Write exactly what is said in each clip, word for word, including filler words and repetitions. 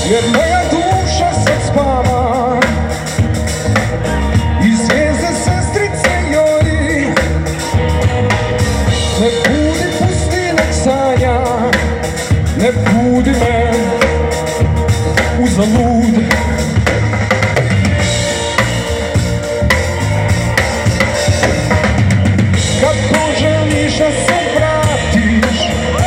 jer moja duša sad spava i zvijezde sestrice joj. Ne budi, pusti, nek sanja, ne budi me uzalud. Kad poželiš da se vratiš,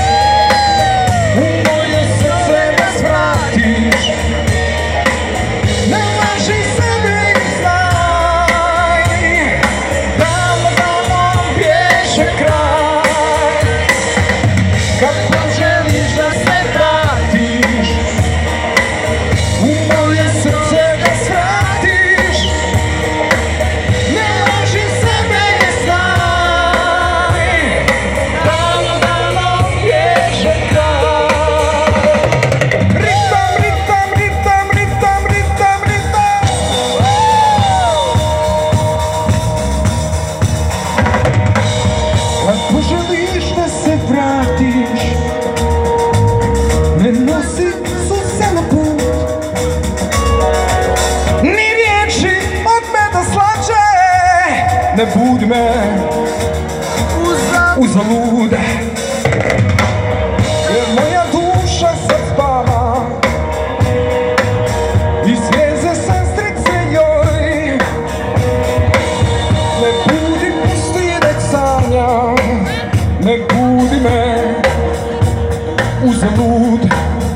u moje srce da svratiš, ne laži sebe i znaj, davno, davno bježe kraj. Kad poželiš da se vratiš, u moje srce da svratiš, ne laži sebe i znaj, davno, davno bježe kraj. Ritam, ritam, ritam, ritam, ritam, ritam. Kad poželiš da se vratiš, ne nosi suze na put, ni riječi od meda slađe, ne budi me uzalud. Jer moja duša sad spava i zvijezde sestrice joj. Ne budi, pusti, nek sanja, ne budi me uzalud.